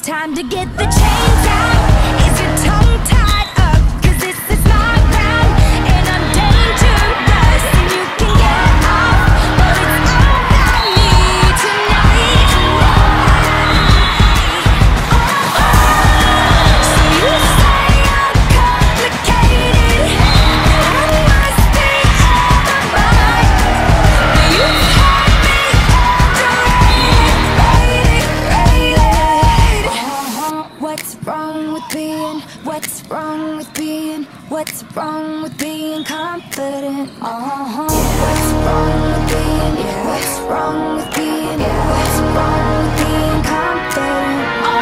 time to get the chains out. Is your tongue tied up? 'Cause this is my ground, and I'm dangerous, and you can get off, but it's all about me tonight. So you say I'm complicated, that I must be out of mind, but you've had me underrated. What's wrong with being, what's wrong with being, what's wrong with being confident? What's wrong with being, what's wrong with being, what's wrong with being confident?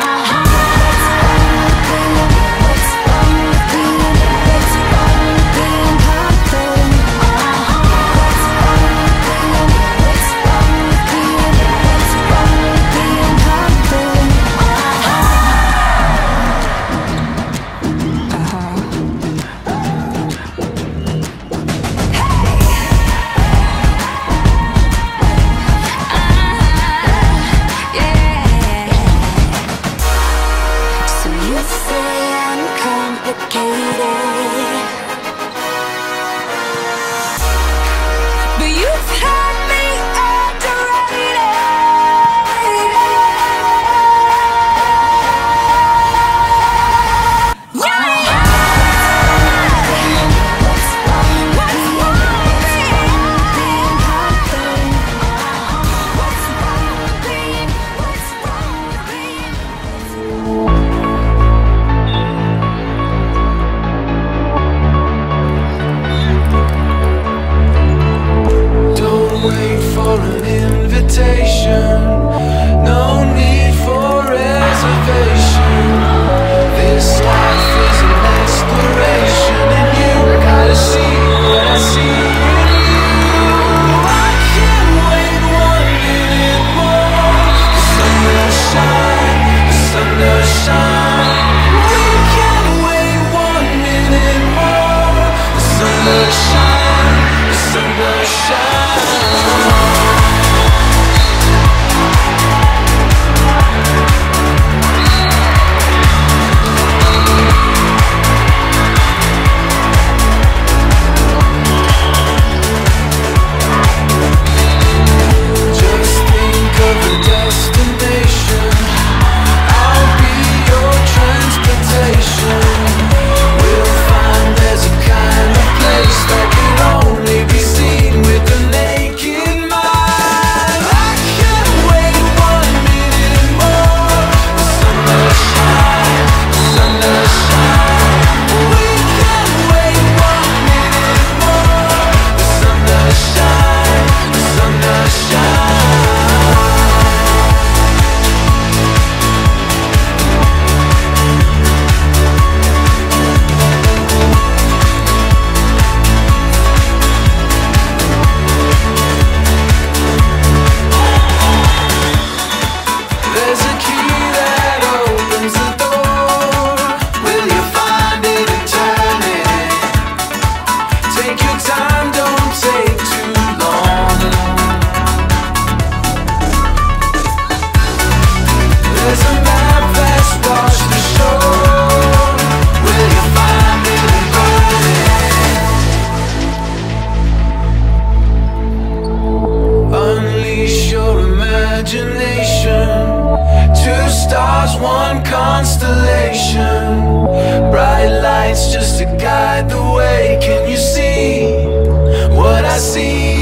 What's wrong with being, what's wrong with being confident? What's wrong with being, what's wrong with being, what's wrong with being confident? So you say I'm complicated, but you've had me underrated. What's wrong with being confident? What's wrong with being, what's wrong with being? Don't wait for an invitation. No need for reservation. This life is an exploration, and you gotta see what I see in you. I can't wait 1 minute more. The sun will shine, the sun will shine. We can't wait 1 minute more. The sun will shine, the sun will shine. Just think of a destination. I'll be your transportation. We'll find there's a kind of place that can only be seen with the naked mind. I can't wait 1 minute more. The sun will shine, the sun will shine. We can't wait 1 minute more. The sun will shine, the sun will shine. There's a key that opens the door. Will you find it and turn it? Take your time, don't take too long. There's a map that's washed the shore. Will you find it and burn it? Unleash your imagination. 2 stars, 1 constellation. Bright lights just to guide the way. Can you see what I see